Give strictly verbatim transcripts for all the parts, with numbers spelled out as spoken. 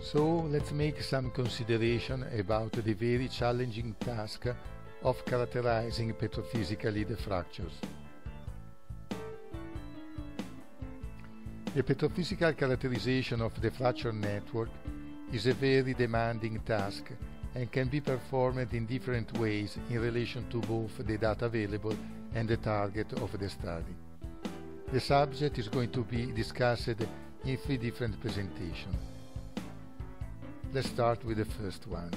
So let's make some consideration about the very challenging task of characterizing petrophysically the fractures. The petrophysical characterization of the fracture network is a very demanding task and can be performed in different ways in relation to both the data available and the target of the study. The subject is going to be discussed in three different presentations. Let's start with the first one.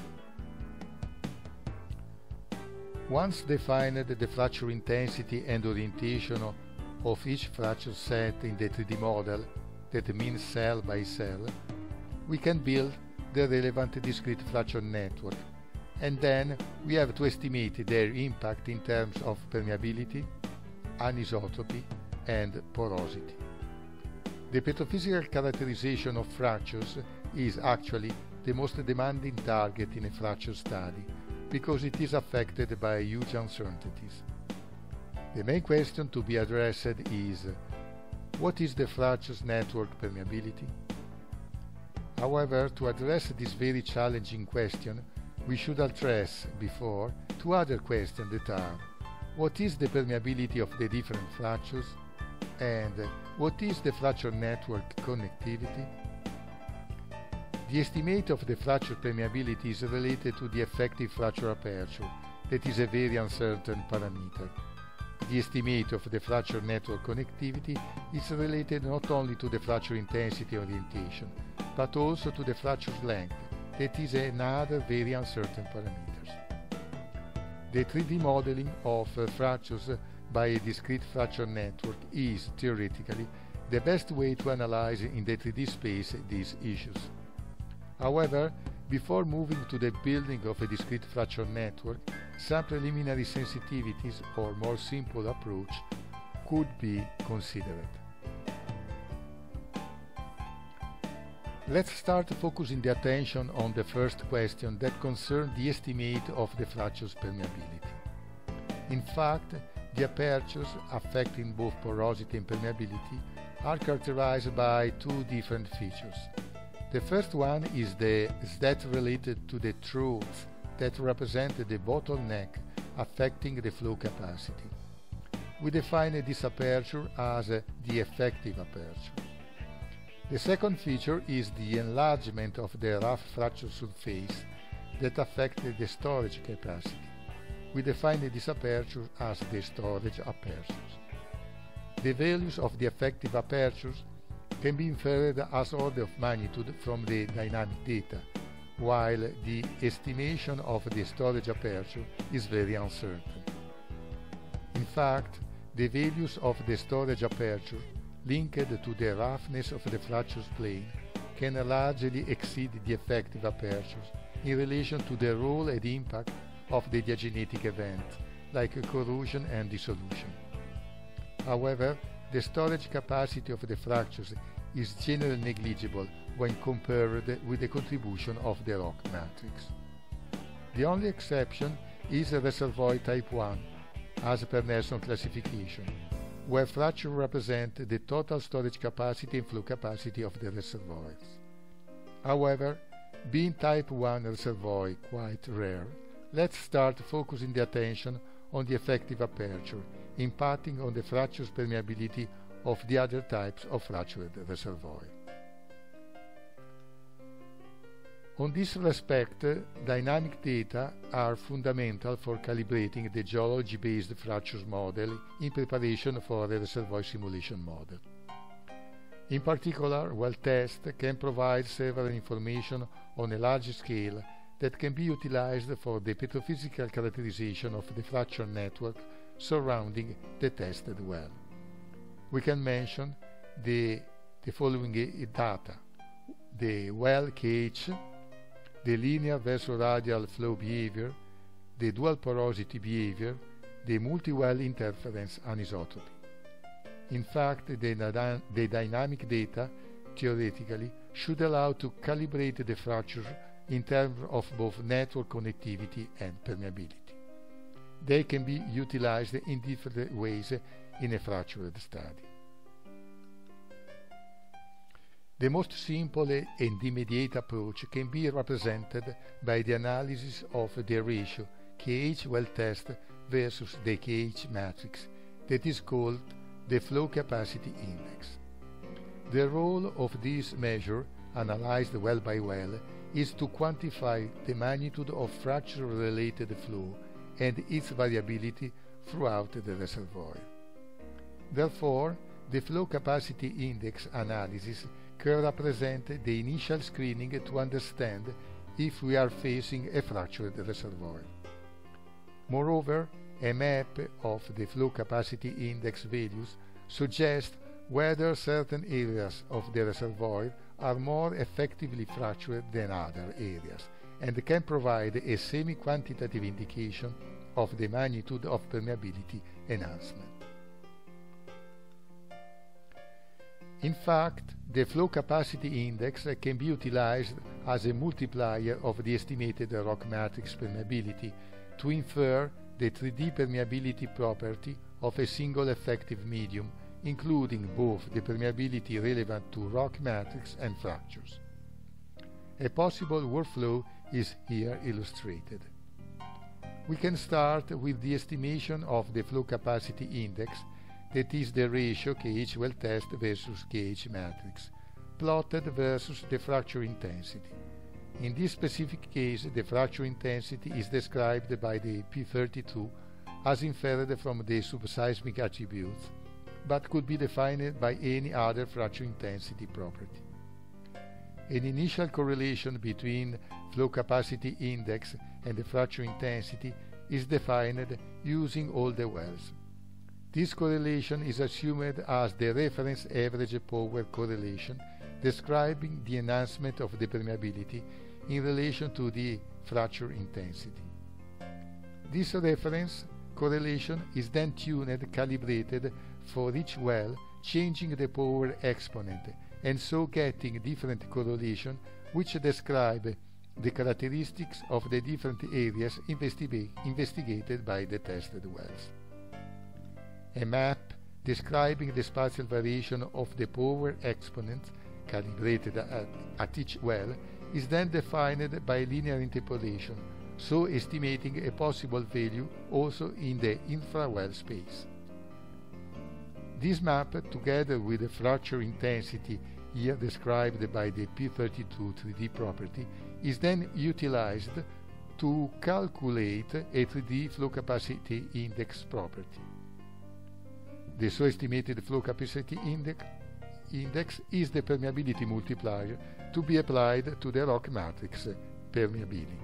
Once defined the fracture intensity and orientation of each fracture set in the three D model, that means cell by cell, we can build the relevant discrete fracture network, and then we have to estimate their impact in terms of permeability, anisotropy, and porosity. The petrophysical characterization of fractures is actually the most demanding target in a fracture study because it is affected by huge uncertainties. The main question to be addressed is: what is the fracture's network permeability? However, to address this very challenging question, we should address before two other questions that are: what is the permeability of the different fractures? And what is the fracture network connectivity? The estimate of the fracture permeability is related to the effective fracture aperture, that is a very uncertain parameter. The estimate of the fracture network connectivity is related not only to the fracture intensity orientation, but also to the fracture's length, that is another very uncertain parameter. The three D modeling of uh, fractures by a discrete fracture network is, theoretically, the best way to analyze in the three D space these issues. However, before moving to the building of a discrete fracture network, some preliminary sensitivities or more simple approach could be considered. Let's start focusing the attention on the first question that concerns the estimate of the fracture's permeability. In fact, the apertures affecting both porosity and permeability are characterized by two different features. The first one is the that related to the truths that represent the bottleneck affecting the flow capacity. We define this aperture as the effective aperture. The second feature is the enlargement of the rough fracture surface that affects the storage capacity. We define this aperture as the storage apertures. The values of the effective apertures can be inferred as order of magnitude from the dynamic data, while the estimation of the storage aperture is very uncertain. In fact, the values of the storage aperture linked to the roughness of the fracture's plane can largely exceed the effective apertures in relation to the role and impact of the diagenetic event, like corrosion and dissolution. However, the storage capacity of the fractures is generally negligible when compared with the contribution of the rock matrix. The only exception is the reservoir type one, as per Nelson classification, where fractures represent the total storage capacity and flow capacity of the reservoirs. However, being type one reservoir quite rare, let's start focusing the attention on the effective aperture, impacting on the fracture's permeability of the other types of fractured reservoir. On this respect, dynamic data are fundamental for calibrating the geology-based fractures model in preparation for a reservoir simulation model. In particular, well test can provide several information on a large scale that can be utilized for the petrophysical characterization of the fracture network surrounding the tested well. We can mention the, the following data: the well K H, the linear versus radial flow behavior, the dual porosity behavior, the multi-well interference anisotropy. In fact, the, the dynamic data, theoretically, should allow to calibrate the fracture in terms of both network connectivity and permeability. They can be utilized in different ways in a fractured study. The most simple and immediate approach can be represented by the analysis of the ratio K H well test versus the K H matrix that is called the flow capacity index. The role of this measure, analyzed well by well, is to quantify the magnitude of fracture-related flow and its variability throughout the reservoir. Therefore, the flow capacity index analysis can represent the initial screening to understand if we are facing a fractured reservoir. Moreover, a map of the flow capacity index values suggests whether certain areas of the reservoir are more effectively fractured than other areas, and can provide a semi-quantitative indication of the magnitude of permeability enhancement. In fact, the flow capacity index can be utilized as a multiplier of the estimated rock matrix permeability to infer the three D permeability property of a single effective medium, including both the permeability relevant to rock matrix and fractures. A possible workflow is here illustrated. We can start with the estimation of the flow capacity index, that is the ratio K H well test versus K H matrix, plotted versus the fracture intensity. In this specific case, the fracture intensity is described by the P thirty-two as inferred from the subseismic attributes, but could be defined by any other fracture intensity property. An initial correlation between flow capacity index and the fracture intensity is defined using all the wells. This correlation is assumed as the reference average power correlation, describing the enhancement of the permeability in relation to the fracture intensity. This reference correlation is then tuned, calibrated for each well, changing the power exponent, and so getting different correlation which describe the characteristics of the different areas investi- investigated by the tested wells. A map describing the spatial variation of the power exponents calibrated at, at each well is then defined by linear interpolation, so estimating a possible value also in the infra-well space. This map, together with the fracture intensity here described by the P thirty-two three D property, is then utilized to calculate a three D flow capacity index property. The so estimated flow capacity index, index is the permeability multiplier to be applied to the rock matrix permeability.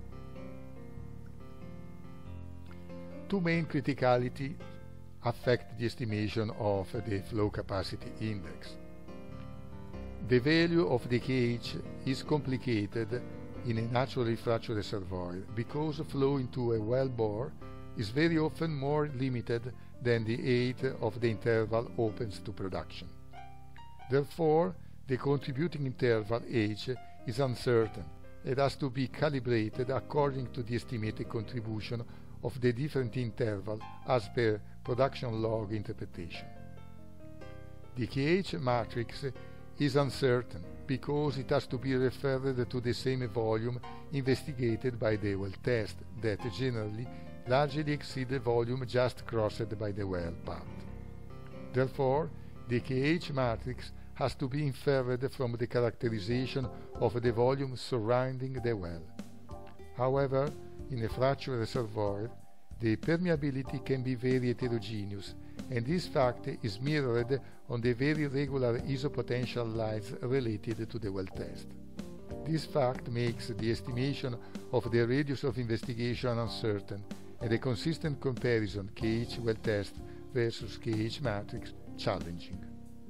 Two main criticality affect the estimation of the flow capacity index. The value of the K H is complicated in a naturally fractured reservoir because flow into a well bore is very often more limited than the height of the interval opens to production. Therefore, the contributing interval H is uncertain and has to be calibrated according to the estimated contribution of the different interval as per production log interpretation. The K H matrix is uncertain because it has to be referred to the same volume investigated by the well test that generally largely exceed the volume just crossed by the well path. Therefore, the K H matrix has to be inferred from the characterization of the volume surrounding the well. However, in a fractured reservoir, the permeability can be very heterogeneous, and this fact is mirrored on the very regular isopotential lines related to the well test. This fact makes the estimation of the radius of investigation uncertain, and a consistent comparison K H well test versus K H matrix challenging.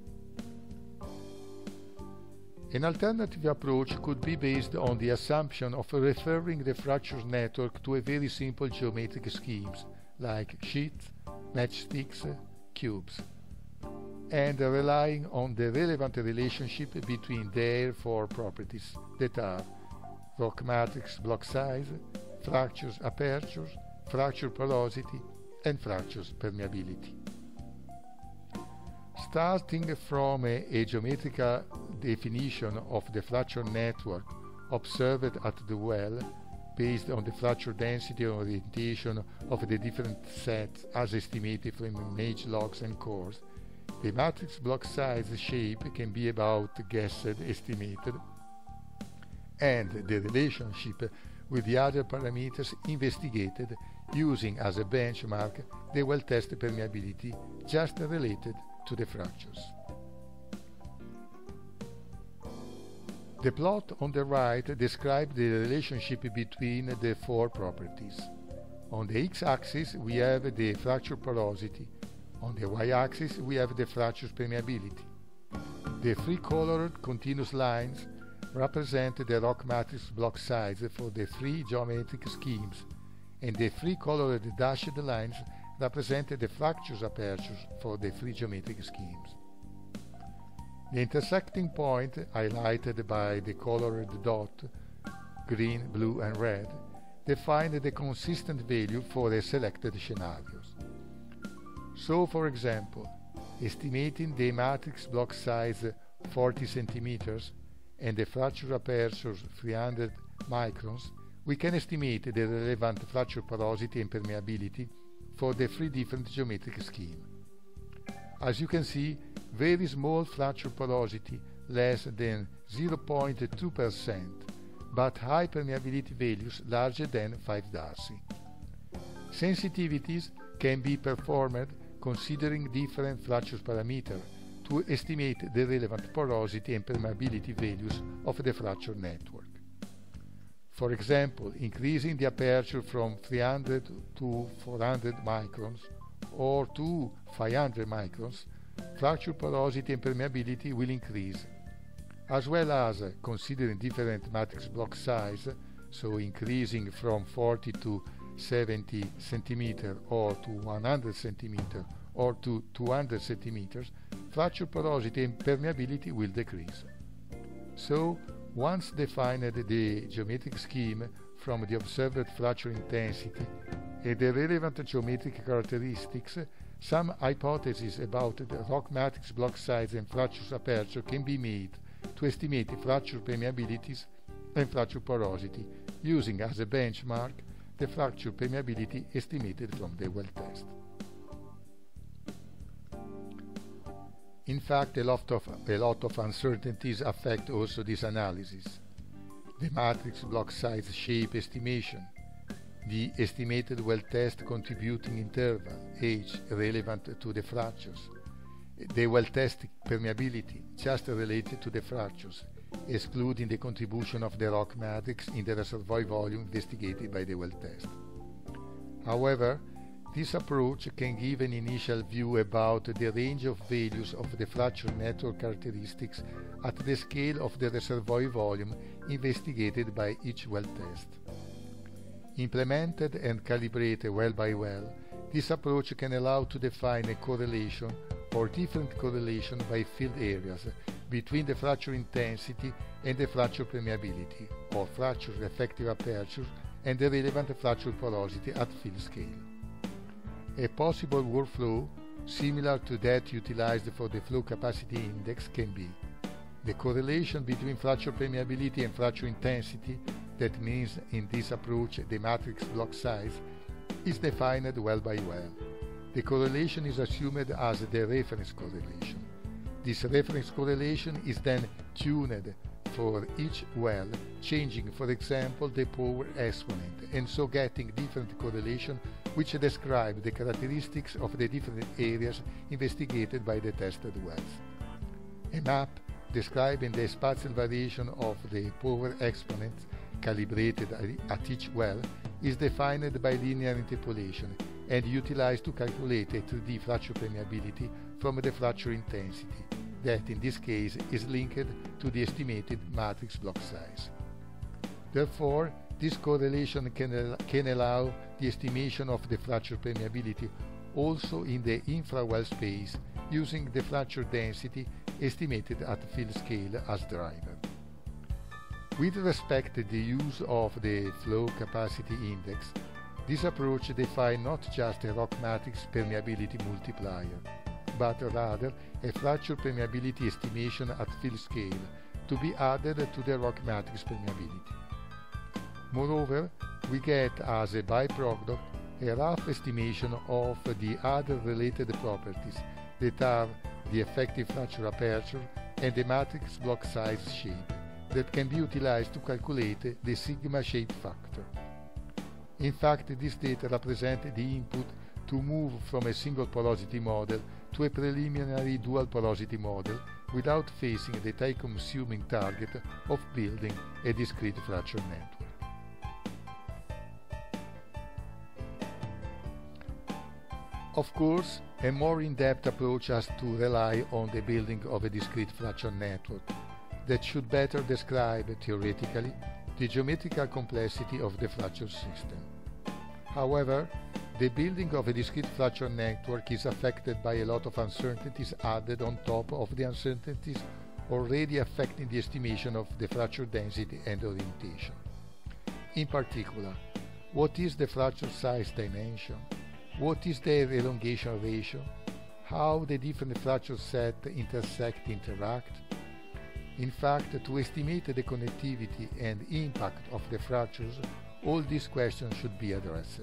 An alternative approach could be based on the assumption of referring the fractures network to a very simple geometric schemes like sheets, matchsticks, cubes, and relying on the relevant relationship between their four properties that are rock matrix block size, fractures apertures, fracture porosity, and fractures permeability. Starting from a, a geometrical definition of the fracture network observed at the well, based on the fracture density and orientation of the different sets as estimated from image logs and cores, the matrix block size shape can be about guessed, estimated, and the relationship with the other parameters investigated using as a benchmark the well-tested permeability just related to the fractures. The plot on the right describes the relationship between the four properties. On the x-axis we have the fracture porosity, on the y-axis we have the fracture permeability. The three colored continuous lines represent the rock matrix block size for the three geometric schemes, and the three colored dashed lines represent the fractures apertures for the three geometric schemes. The intersecting point, highlighted by the colored dot, green, blue and red, define the consistent value for the selected scenarios. So, for example, estimating the matrix block size forty centimeters and the fracture apertures three hundred microns, we can estimate the relevant fracture porosity and permeability for the three different geometric schemes. As you can see, very small fracture porosity, less than zero point two percent, but high permeability values larger than five Darcy. Sensitivities can be performed considering different fracture parameters to estimate the relevant porosity and permeability values of the fracture network. For example, increasing the aperture from three hundred to four hundred microns or to five hundred microns, fracture porosity and permeability will increase, as well as uh, considering different matrix block size, so increasing from forty to seventy centimeters or to one hundred centimeters or to two hundred centimeters, fracture porosity and permeability will decrease. So, once defined the geometric scheme from the observed fracture intensity and the relevant geometric characteristics, some hypotheses about the rock matrix block size and fracture aperture can be made to estimate fracture permeabilities and fracture porosity, using as a benchmark the fracture permeability estimated from the well test. In fact, a lot of, a lot of uncertainties affect also this analysis. The matrix block size shape estimation, the estimated well test contributing interval, H, relevant to the fractures, the well test permeability, just related to the fractures, excluding the contribution of the rock matrix in the reservoir volume investigated by the well test. However, this approach can give an initial view about the range of values of the fracture network characteristics at the scale of the reservoir volume investigated by each well test. Implemented and calibrated well by well, this approach can allow to define a correlation or different correlation by field areas between the fracture intensity and the fracture permeability, or fracture effective aperture and the relevant fracture porosity at field scale. A possible workflow similar to that utilized for the flow capacity index can be the correlation between fracture permeability and fracture intensity, that means in this approach the matrix block size, is defined well by well. The correlation is assumed as the reference correlation. This reference correlation is then tuned for each well, changing, for example, the power exponent, and so getting different correlation which describe the characteristics of the different areas investigated by the tested wells. A map describing the spatial variation of the power exponents calibrated at each well is defined by linear interpolation and utilized to calculate a three D fracture permeability from the fracture intensity, that in this case is linked to the estimated matrix block size. Therefore, this correlation can, al can allow the estimation of the fracture permeability also in the infra-well space using the fracture density estimated at field scale as driver. With respect to the use of the flow capacity index, this approach defines not just a rock matrix permeability multiplier, but rather a fracture permeability estimation at field scale to be added to the rock matrix permeability. Moreover, we get as a byproduct a rough estimation of the other related properties that are the effective fracture aperture and the matrix block size shape that can be utilized to calculate the sigma shape factor. In fact, this data represent the input to move from a single porosity model to a preliminary dual porosity model without facing the time-consuming target of building a discrete fracture network. Of course, a more in-depth approach has to rely on the building of a discrete fracture network that should better describe, theoretically, the geometrical complexity of the fracture system. However, the building of a discrete fracture network is affected by a lot of uncertainties added on top of the uncertainties already affecting the estimation of the fracture density and orientation. In particular, what is the fracture size dimension? What is their elongation ratio? How the different fracture sets intersect interact? In fact, to estimate the connectivity and impact of the fractures, all these questions should be addressed.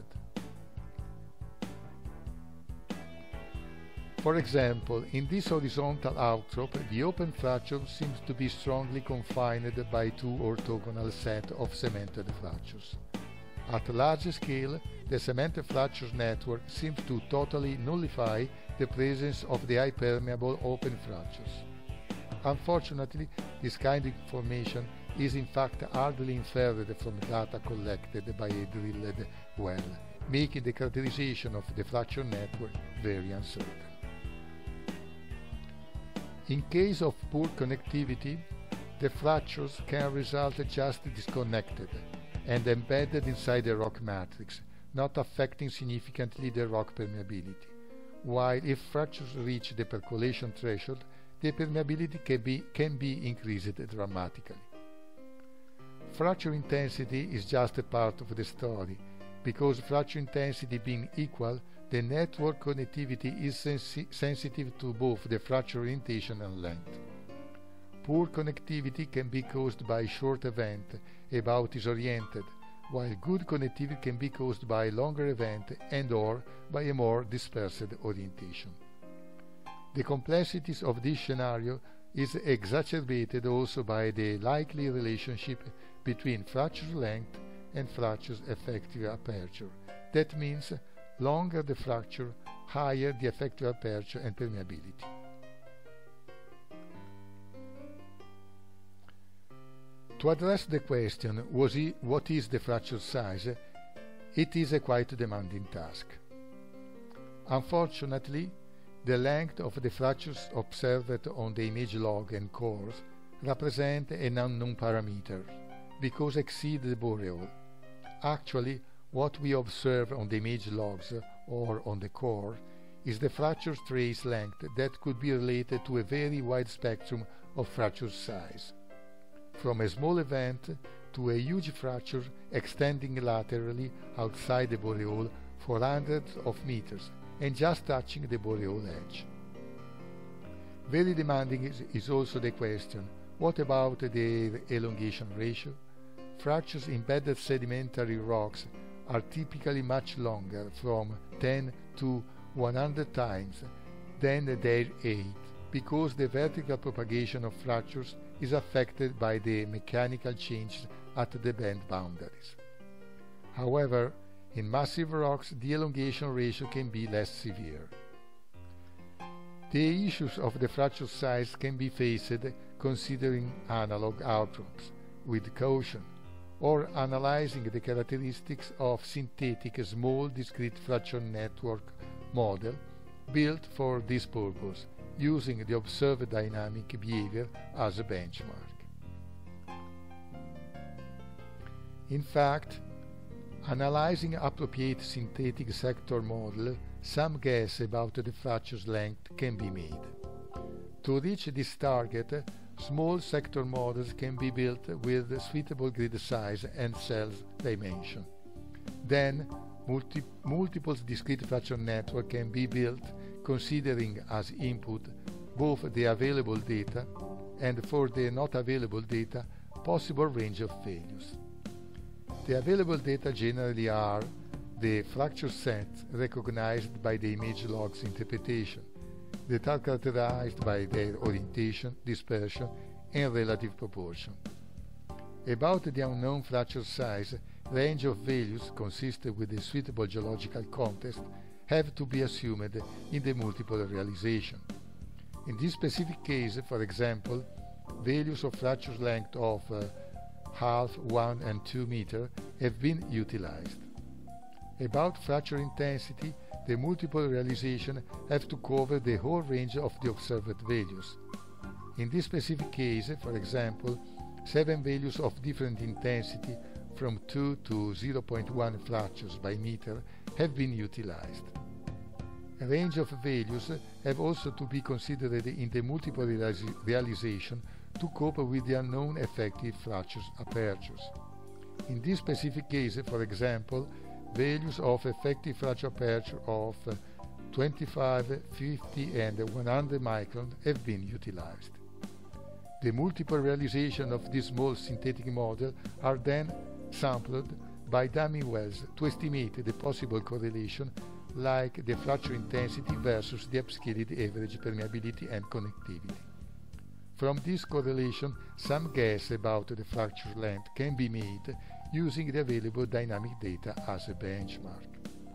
For example, in this horizontal outcrop, the open fracture seems to be strongly confined by two orthogonal sets of cemented fractures. At large scale, the cemented fractures network seems to totally nullify the presence of the high-permeable open fractures. Unfortunately, this kind of information is in fact hardly inferred from data collected by a drilled well, making the characterization of the fracture network very uncertain. In case of poor connectivity, the fractures can result just disconnected and embedded inside the rock matrix, not affecting significantly the rock permeability, while if fractures reach the percolation threshold, the permeability can be, can be increased dramatically. Fracture intensity is just a part of the story, because fracture intensity being equal, the network connectivity is sensi sensitive to both the fracture orientation and length. Poor connectivity can be caused by short event about disoriented, while good connectivity can be caused by longer event and or by a more dispersed orientation. The complexities of this scenario is exacerbated also by the likely relationship between fracture length and fracture's effective aperture. That means longer the fracture, higher the effective aperture and permeability. To address the question, what is the fracture size, it is a quite demanding task. Unfortunately, the length of the fractures observed on the image log and cores represent an unknown parameter, because exceed the boreal. Actually, what we observe on the image logs or on the core is the fracture trace length that could be related to a very wide spectrum of fracture size, from a small event to a huge fracture extending laterally outside the boreal for hundreds of meters and just touching the boreal edge. Very demanding is, is also the question, what about the elongation ratio? Fractures embedded sedimentary rocks are typically much longer, from ten to one hundred times, than their age, because the vertical propagation of fractures is affected by the mechanical changes at the bend boundaries. However, in massive rocks, the elongation ratio can be less severe. The issues of the fracture size can be faced considering analog outcrops with caution, or analyzing the characteristics of synthetic small discrete fracture network model built for this purpose, using the observed dynamic behavior as a benchmark. In fact, analyzing appropriate synthetic sector model, some guess about the fracture's length can be made. To reach this target, small sector models can be built with suitable grid size and cells dimension. Then, multi multiple discrete fracture network can be built considering as input both the available data and, for the not available data, possible range of values. The available data generally are the fracture sets recognized by the image logs interpretation, that are characterized by their orientation, dispersion, and relative proportion. About the unknown fracture size, range of values consistent with the suitable geological context have to be assumed in the multiple realization. In this specific case, for example, values of fracture length of uh, half, one, and two meter have been utilized. About fracture intensity, the multiple realization have to cover the whole range of the observed values. In this specific case, for example, seven values of different intensity from two to zero point one fractures by meter have been utilized. A range of values have also to be considered in the multiple realization to cope with the unknown effective fractures apertures. In this specific case, for example, values of effective fracture aperture of twenty-five, fifty, and one hundred micron have been utilized. The multiple realization of this small synthetic model are then sampled by dummy wells to estimate the possible correlation, like the fracture intensity versus the upscaled average permeability and connectivity. From this correlation, some guess about the fracture length can be made using the available dynamic data as a benchmark.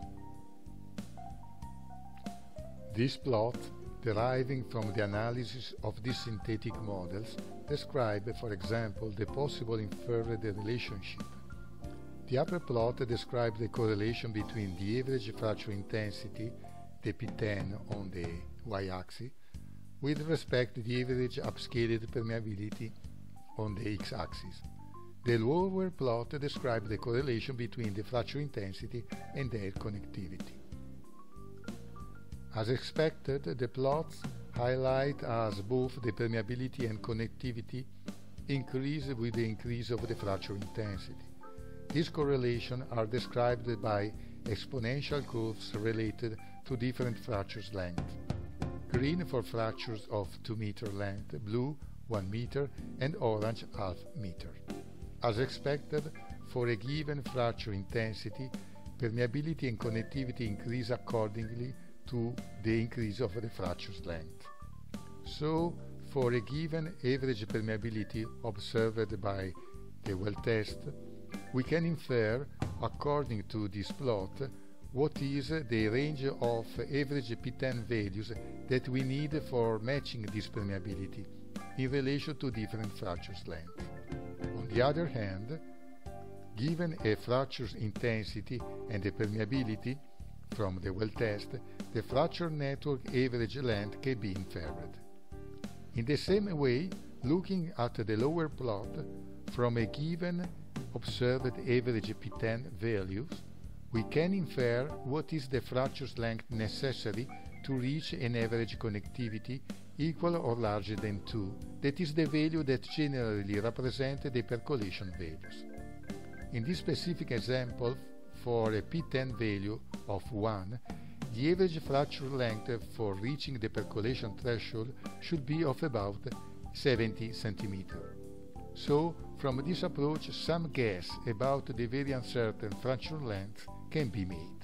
This plot, deriving from the analysis of these synthetic models, describe, for example, the possible inferred relationship. The upper plot describes the correlation between the average fracture intensity, the P ten on the y-axis, with respect to the average upscaled permeability on the x-axis. The lower plot describes the correlation between the fracture intensity and their connectivity. As expected, the plots highlight as both the permeability and connectivity increase with the increase of the fracture intensity. These correlations are described by exponential curves related to different fractures length. Green for fractures of two meter length, blue one meter, and orange half meter. As expected, for a given fracture intensity, permeability and connectivity increase accordingly to the increase of the fracture's length. So, for a given average permeability observed by the well test, we can infer, according to this plot, what is the range of average P ten values that we need for matching this permeability in relation to different fractures length. On the other hand, given a fracture's intensity and the permeability from the well test, the fracture network average length can be inferred. In the same way, looking at the lower plot, from a given observed average P ten values, we can infer what is the fracture's length necessary to reach an average connectivity equal or larger than two, that is the value that generally represents the percolation values. In this specific example, for a P ten value of one, the average fracture length for reaching the percolation threshold should be of about seventy centimeters. So, from this approach, some guess about the very uncertain fracture length can be made.